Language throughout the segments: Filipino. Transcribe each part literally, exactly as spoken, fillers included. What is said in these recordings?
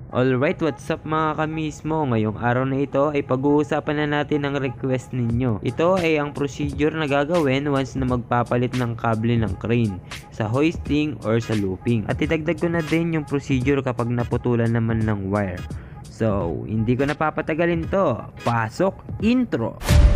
Alright, what's up mga kamismo? Ngayong araw na ito ay pag-uusapan na natin ang request ninyo. Ito ay ang procedure na gagawin once na magpapalit ng kable ng crane sa hoisting or sa looping. At idagdag ko na din yung procedure kapag naputulan naman ng wire. So, hindi ko napapatagalin to. Pasok intro!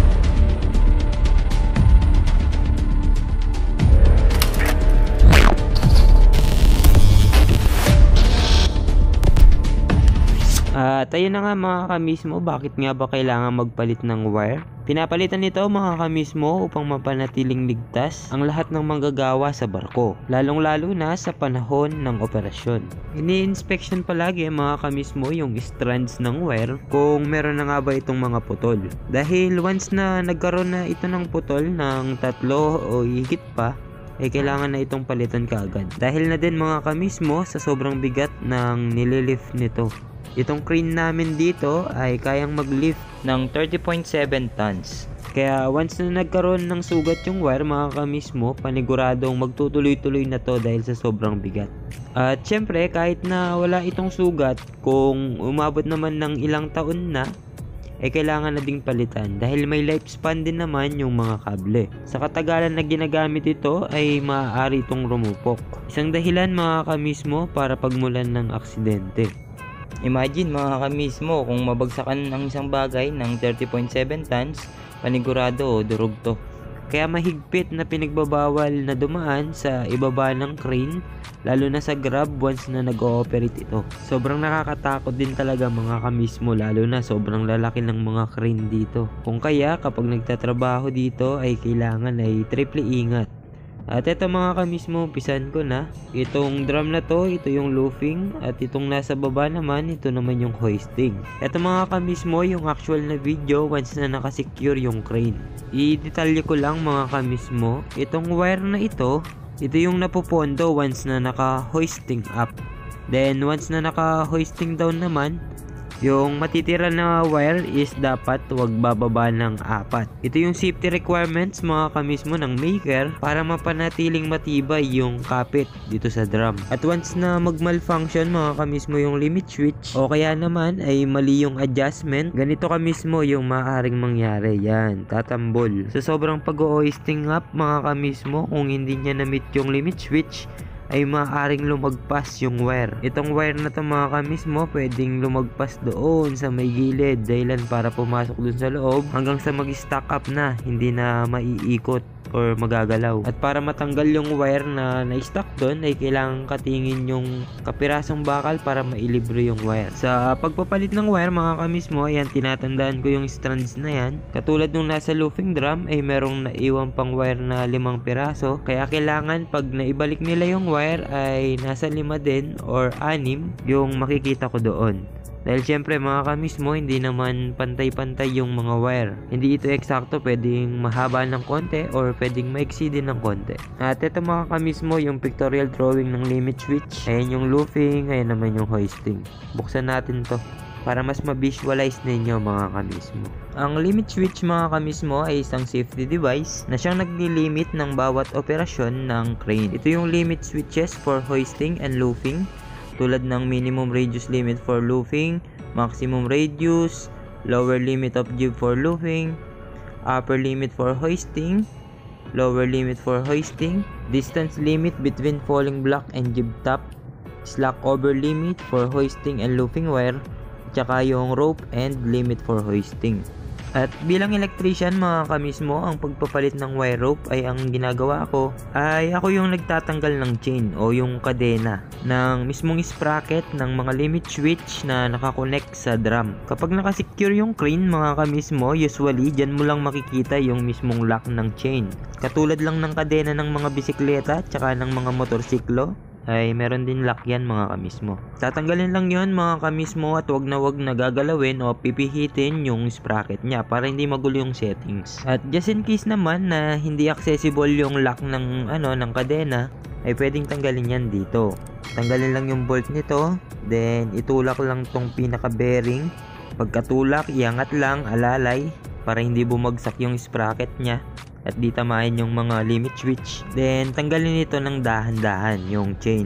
At ayun na nga mga kamismo, bakit nga ba kailangan magpalit ng wire? Pinapalitan nito mga kamismo upang mapanatiling ligtas ang lahat ng manggagawa sa barko, lalong lalo na sa panahon ng operasyon. Ini-inspection palagi mga kamismo yung strands ng wire kung meron na nga ba itong mga putol. Dahil once na nagkaroon na ito ng putol ng tatlo o higit pa, ay kailangan na itong palitan kaagad. Dahil na din mga kamismo sa sobrang bigat ng nililift nito. Itong crane namin dito ay kayang mag-lift ng thirty point seven tons. Kaya once na nagkaroon ng sugat yung wire mga kamismo, paniguradong magtutuloy-tuloy na to dahil sa sobrang bigat. At syempre kahit na wala itong sugat, kung umabot naman ng ilang taon na, ay kailangan na ding palitan dahil may lifespan din naman yung mga kable. Sa katagalan na ginagamit ito ay maaari itong rumupok. Isang dahilan mga kamismo para pagmulan ng aksidente. Imagine mga kamismo kung mabagsakan ang isang bagay ng thirty point seven tons, panigurado o durog to. Kaya mahigpit na pinagbabawal na dumaan sa ibaba ng crane, lalo na sa grab once na nag-ooperate ito. Sobrang nakakatakot din talaga mga kamismo, lalo na sobrang lalaki ng mga crane dito. Kung kaya kapag nagtatrabaho dito ay kailangan ay triple ingat. At ito mga kamismo, umpisan ko na. Itong drum na to, ito yung looping. At itong nasa baba naman, ito naman yung hoisting. Ito mga kamismo, yung actual na video once na nakasecure yung crane. I-detalye ko lang mga kamismo, itong wire na ito, ito yung napupondo once na naka-hoisting up. Then once na naka-hoisting down naman, yung matitira na wire is dapat wag bababa ng apat. Ito yung safety requirements mga kamismo ng maker para mapanatiling matibay yung kapit dito sa drum. At once na mag-malfunction mga kamismo yung limit switch o kaya naman ay mali yung adjustment, ganito kamismo yung maaaring mangyari. Yan, tatambol. Sa sobrang pag-o-hoisting up mga kamismo, kung hindi niya na-meet yung limit switch, ay maaaring lumagpas yung wire. Itong wire na to mga kamismo, pwedeng lumagpas doon sa may gilid, dahilan para pumasok dun sa loob hanggang sa mag-stack up na, hindi na maiikot or magagalaw. At para matanggal yung wire na na-stuck doon ay kailangan katingin yung kapirasong bakal para mailibre yung wire. Sa pagpapalit ng wire mga kamismo, ayan, tinatandaan ko yung strands na yan. Katulad nung nasa looping drum ay merong naiwan pang wire na limang piraso, kaya kailangan pag naibalik nila yung wire ay nasa lima din or anim yung makikita ko doon. Dahil syempre mga kamismo, hindi naman pantay-pantay yung mga wire. Hindi ito eksakto, pwedeng mahaba ng konti or pwedeng maiksi din ng konti. At ito mga kamismo, yung pictorial drawing ng limit switch. Ayan yung looping, ayan naman yung hoisting. Buksan natin to para mas ma-visualize ninyo mga kamismo. Ang limit switch mga kamismo ay isang safety device na siyang nagli-limit ng bawat operasyon ng crane. Ito yung limit switches for hoisting and looping, tulad ng minimum radius limit for looping, maximum radius, lower limit of jib for looping, upper limit for hoisting, lower limit for hoisting, distance limit between falling block and jib top, slack over limit for hoisting and looping wire, tsaka yung rope and limit for hoisting. At bilang electrician mga kamismo, ang pagpapalit ng wire rope ay ang ginagawa ko ay ako yung nagtatanggal ng chain o yung kadena ng mismong sprocket ng mga limit switch na nakakonect sa drum. Kapag nakasecure yung crane mga kamismo, usually dyan mo lang makikita yung mismong lock ng chain. Katulad lang ng kadena ng mga bisikleta tsaka ng mga motorsiklo, ay meron din lock yan mga kamismo. Tatanggalin lang yon mga kamismo at wag na wag na gagalawin o pipihitin yung sprocket niya para hindi magulo yung settings. At just in case naman na hindi accessible yung lock ng ano ng kadena, ay pwedeng tanggalin yan dito. Tanggalin lang yung bolt nito, then itulak lang tong pinaka bearing. Pagkatulak, iangat lang alalay para hindi bumagsak yung sprocket niya. at di tamahin yung mga limit switch. Then tanggalin ito ng dahan-dahan yung chain.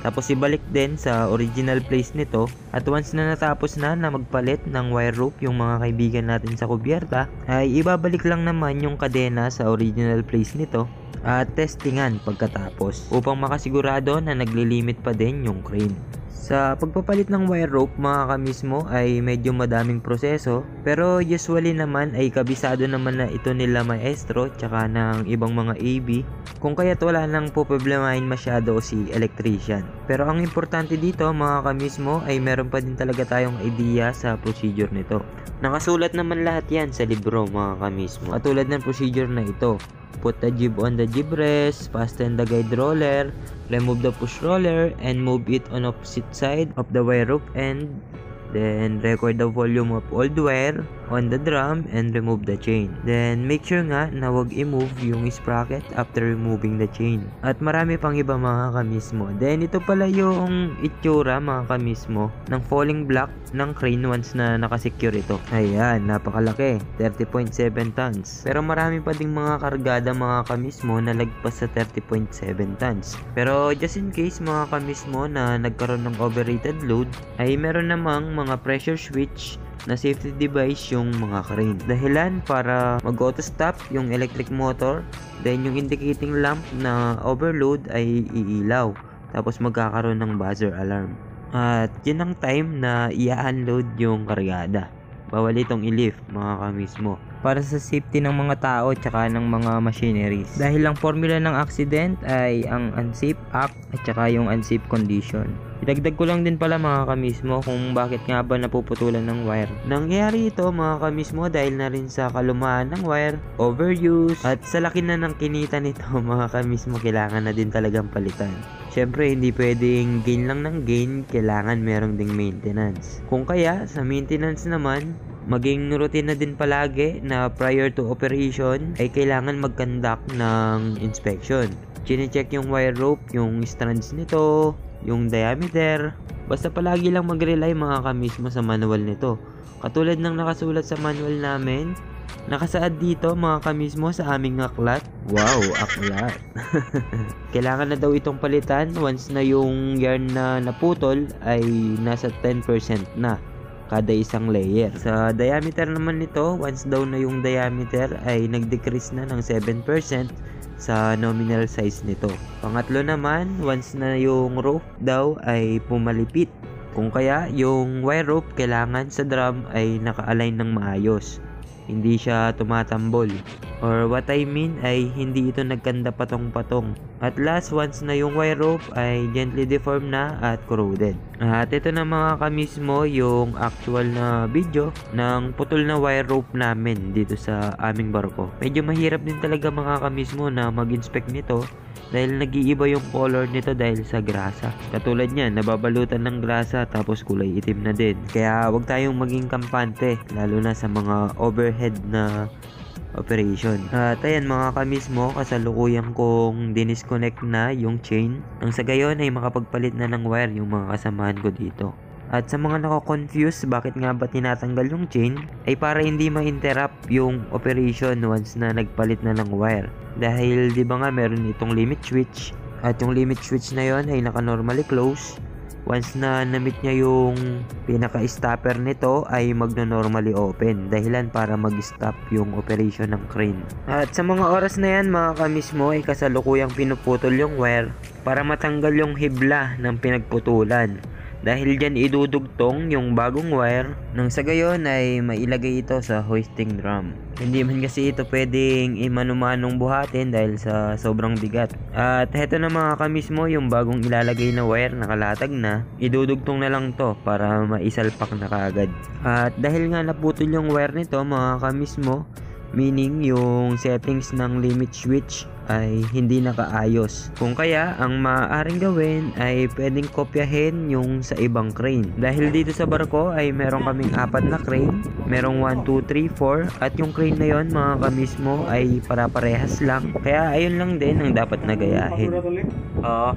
Tapos ibalik din sa original place nito. At once na natapos na na magpalit ng wire rope yung mga kaibigan natin sa kubyerta, ay ibabalik lang naman yung kadena sa original place nito at testingan pagkatapos upang makasigurado na naglilimit pa din yung crane. Sa pagpapalit ng wire rope mga kamismo ay medyo madaming proseso, pero usually naman ay kabisado naman na ito nila maestro tsaka ng ibang mga A B, kung kaya't wala nang poproblemahin masyado si electrician. Pero ang importante dito mga kamismo ay meron pa din talaga tayong idea sa procedure nito. Nakasulat naman lahat yan sa libro mga kamismo. Katulad ng procedure na ito: put the jib on the jib rest, fasten the guide roller, remove the push roller, and move it on opposite side of the wire rope end. Then record the volume of old wire on the drum and remove the chain. Then make sure nga na wag i-move yung sprocket after removing the chain. At marami pang iba mga kamismo. Then ito pala yung itsura mga kamismo ng falling block ng crane once na nakasecure ito. Ayan, napakalaki, thirty point seven tons. Pero marami pa ding mga kargada mga kamismo na lagpas sa thirty point seven tons. Pero just in case mga kamismo na nagkaroon ng overrated load, ay meron namang mga pressure switch na safety device yung mga crane. Dahilan para mag-auto stop yung electric motor, then yung indicating lamp na overload ay iilaw. Tapos magkakaroon ng buzzer alarm. At yun ang time na i-unload yung kargada. Bawal itong i-lift mga kamismo, para sa safety ng mga tao tsaka ng mga machineries. Dahil ang formula ng accident ay ang unsafe act at tsaka yung unsafe condition. Idagdag ko lang din pala mga kamismo kung bakit nga ba napuputulan ng wire. Nangyari ito mga kamismo dahil na rin sa kalumaan ng wire, overuse, at sa laki na ng kinita nito mga kamismo, kailangan na din talagang palitan. Syempre hindi pwedeng gain lang ng gain, kailangan merong ding maintenance. Kung kaya sa maintenance naman, maging routine na din palagi na prior to operation ay kailangan mag-conduct ng inspection. Chine-check yung wire rope, yung strands nito, yung diameter. Basta palagi lang mag-rely mga kamismo sa manual nito. Katulad ng nakasulat sa manual namin, nakasaad dito mga kamismo sa aming aklat. Wow, aklat. Kailangan na daw itong palitan once na yung yarn na naputol ay nasa ten percent na kada isang layer. Sa diameter naman nito, once daw na yung diameter ay nag-decrease na ng seven percent sa nominal size nito. Pangatlo naman, once na yung rope daw ay pumalipit. Kung kaya, yung wire rope kailangan sa drum ay naka-align ng maayos. Hindi siya tumatambol. Or what I mean ay hindi ito nagkanda patong-patong. At last, once na yung wire rope ay gently deformed na at corroded. At ito na mga kamismo yung actual na video ng putol na wire rope namin dito sa aming barko. Medyo mahirap din talaga mga kamismo na mag-inspect nito dahil nag-iiba yung color nito dahil sa grasa. Katulad niyan, nababalutan ng grasa tapos kulay itim na din. Kaya wag tayong maging kampante, lalo na sa mga overhead na operation. At ayan mga kamismo, kasalukuyan kong dinisconnect na yung chain nang sa gayon ay makapagpalit na ng wire yung mga kasamahan ko dito. At sa mga nako-confuse bakit nga ba tinatanggal yung chain, ay para hindi ma-interrupt yung operation once na nagpalit na ng wire. Dahil di ba nga meron itong limit switch, at yung limit switch na yon ay naka-normally close. Once na na-meet niya yung pinaka-stopper nito ay magno-normally open, dahilan para mag-stop yung operation ng crane. At sa mga oras na yan mga kamismo ay kasalukuyang pinuputol yung wire para matanggal yung hibla ng pinagputulan. Dahil dyan idudugtong yung bagong wire nang sa gayon ay mailagay ito sa hoisting drum. Hindi man kasi ito pwedeng imanumanong buhatin dahil sa sobrang bigat. At heto na mga kamismo yung bagong ilalagay na wire, nakalatag na. Idudugtong na lang to para maisalpak na kaagad. At dahil nga naputol yung wire nito mga kamismo, meaning yung settings ng limit switch ay hindi nakaayos. Kung kaya, ang maaaring gawin ay pwedeng kopyahin yung sa ibang crane. Dahil dito sa barko ay meron kaming apat na crane. Merong one, two, three, four. At yung crane na yon mga kamismo ay para-parehas lang. Kaya ayun lang din ang dapat na gayahin. Oo.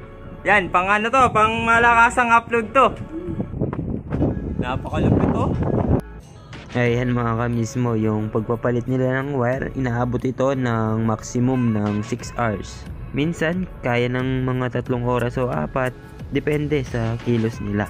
Yan, pang ano to? Pang malakasang upload to. Napakalupit to. Ayan mga kamismo, yung pagpapalit nila ng wire, inaabot ito ng maximum ng six hours. Minsan, kaya ng mga tatlong oras o apat, depende sa kilos nila.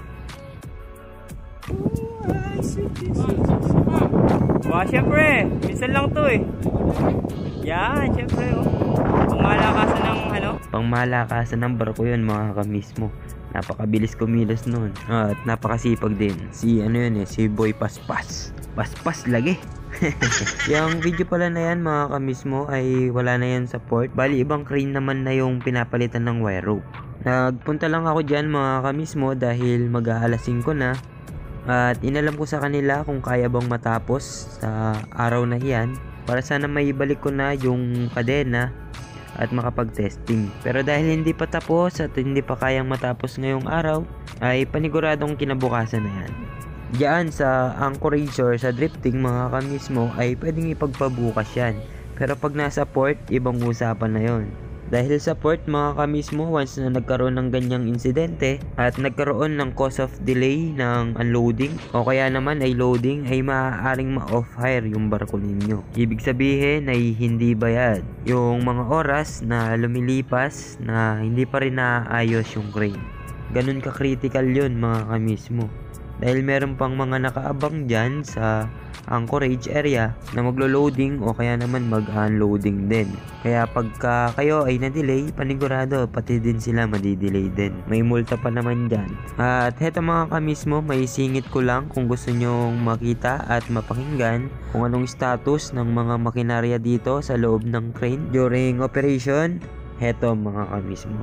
Wow, syempre, minsan lang to eh. Yan, syempre oh. Pangmalakasan ng ano? Pangmalakasan ng barko yun mga kamismo. Napakabilis kumilos nun. Ah, at napakasipag din. Si ano yun eh, si Boy Paspas. Paspas lagi. Yung video pala na yan mga kamismo ay wala na yan sa port. Bali ibang crane naman na yung pinapalitan ng wire rope. Nagpunta lang ako dyan mga kamismo dahil mag-aalas singko na. At inalam ko sa kanila kung kaya bang matapos sa araw na iyan para sana may ibalik ko na yung kadena at makapag-testing. Pero dahil hindi pa tapos at hindi pa kayang matapos ngayong araw, ay paniguradong kinabukasan na yan. Diyan sa anchorage or sa drifting mga kamismo ay pwedeng ipagpabukas yan. Pero pag nasa port, ibang usapan na yon. Dahil sa port mga kamismo, once na nagkaroon ng ganyang insidente at nagkaroon ng cause of delay ng unloading o kaya naman ay loading, ay maaaring ma-off-hire yung barko ninyo. Ibig sabihin ay hindi bayad yung mga oras na lumilipas na hindi pa rin naayos yung crane. Ganun ka-critical yun mga kamismo. Dahil meron pang mga nakaabang dyan sa anchorage area na maglo-loading o kaya naman mag-unloading din. Kaya pagka kayo ay na-delay, panigurado pati din sila madidelay din. May multa pa naman dyan. At heto mga kamismo, may singit ko lang kung gusto nyong makita at mapakinggan kung anong status ng mga makinarya dito sa loob ng crane during operation. Heto mga kamismo.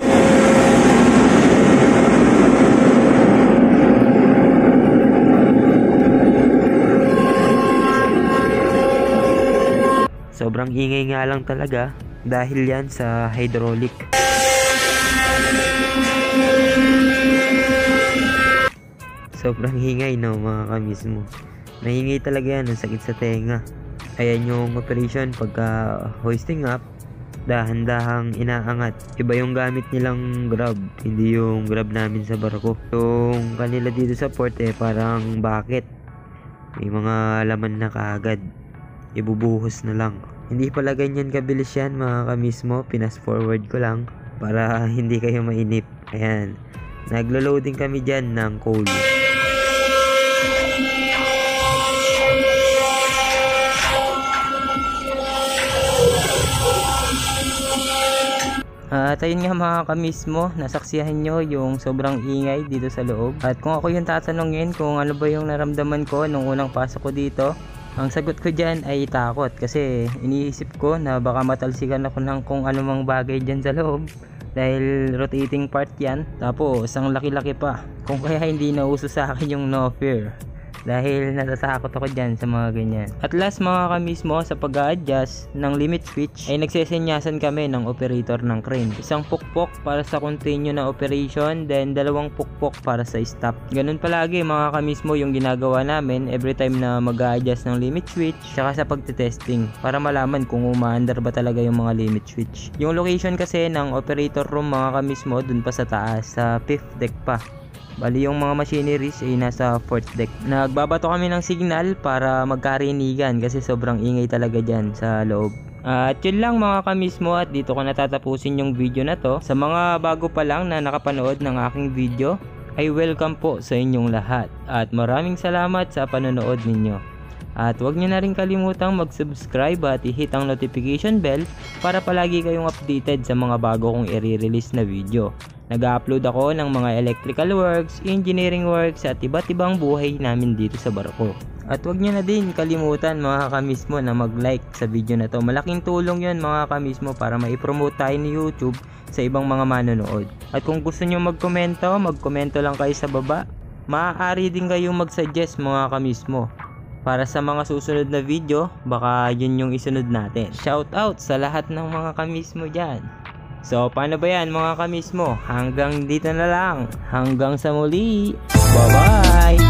Sobrang ingay nga lang talaga dahil yan sa hydraulic. Sobrang hingay no mga kamismo. Nahingay talaga yan, ang sakit sa tenga. Ayan yung operation pagka hoisting up, dahan-dahang inaangat. Iba yung gamit nilang grab, hindi yung grab namin sa barko. Yung kanila dito sa port eh parang bucket. May mga laman na kaagad. Ibubuhos na lang. Hindi pala ganyan kabilis yan mga kamismo. Pinas forward ko lang para hindi kayo mainip. Ayan. Naglo-loading kami dyan ng coal. At ayun nga mga kamismo, nasaksihan nyo yung sobrang ingay dito sa loob. At kung ako yung tatanungin kung ano ba yung naramdaman ko nung unang pasok ko dito, ang sagot ko dyan ay takot. Kasi iniisip ko na baka matalsikan ako ng kung anumang bagay dyan sa loob. Dahil rotating part yan. Tapos ang laki-laki pa. Kung kaya hindi nauso sa akin yung no fear. Dahil natatakot ako dyan sa mga ganyan. At last mga kamismo, sa pag-a-adjust ng limit switch ay nagsesenyasan kami ng operator ng crane. Isang pukpok para sa continue na operation, then dalawang pukpok para sa stop. Ganun palagi mga kamismo yung ginagawa namin every time na mag-a-adjust ng limit switch, saka sa pagte-testing para malaman kung umaandar ba talaga yung mga limit switch. Yung location kasi ng operator room mga kamismo dun pa sa taas, sa fifth deck pa. Bali yung mga machineries ay nasa fourth deck. Nagbabato kami ng signal para magkarinigan kasi sobrang ingay talaga dyan sa loob. Uh, at yun lang mga kamismo, at dito ko natatapusin yung video na to. Sa mga bago pa lang na nakapanood ng aking video, ay welcome po sa inyong lahat. At maraming salamat sa panonood ninyo. At huwag nyo na rin kalimutang mag-subscribe at i-hit ang notification bell para palagi kayong updated sa mga bago kong i-release na video. Nag-upload ako ng mga electrical works, engineering works at iba't ibang buhay namin dito sa barko. At huwag nyo na din kalimutan mga kamismo na mag-like sa video na to. Malaking tulong yun mga kamismo para ma-promote tayo ni YouTube sa ibang mga manonood. At kung gusto nyo magkomento, magkomento lang kayo sa baba. Maaari din kayong mag-suggest mga kamismo para sa mga susunod na video, baka yun yung isunod natin. Shout out sa lahat ng mga kamismo dyan. So, paano ba yan mga kamismo? Hanggang dito na lang. Hanggang sa muli. Bye-bye!